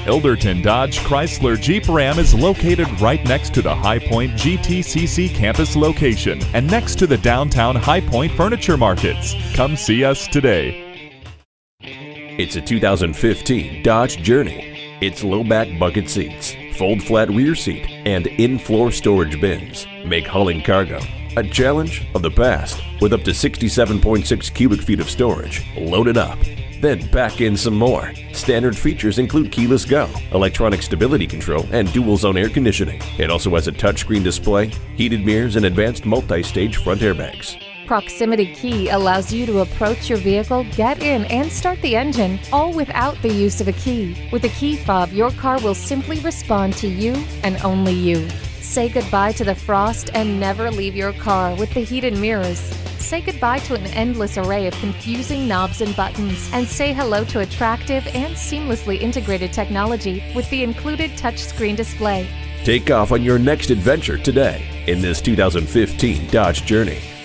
Elderton Dodge Chrysler Jeep Ram is located right next to the High Point GTCC campus location and next to the downtown High Point Furniture Markets. Come see us today. It's a 2015 Dodge Journey. Its low-back bucket seats, fold-flat rear seat, and in-floor storage bins make hauling cargo a challenge of the past. With up to 67.6 cubic feet of storage loaded up, then back in some more. Standard features include keyless go, electronic stability control, and dual zone air conditioning. It also has a touchscreen display, heated mirrors, and advanced multi-stage front airbags. Proximity Key allows you to approach your vehicle, get in, and start the engine, all without the use of a key. With a key fob, your car will simply respond to you and only you. Say goodbye to the frost and never leave your car with the heated mirrors. Say goodbye to an endless array of confusing knobs and buttons, and say hello to attractive and seamlessly integrated technology with the included touchscreen display. Take off on your next adventure today in this 2015 Dodge Journey.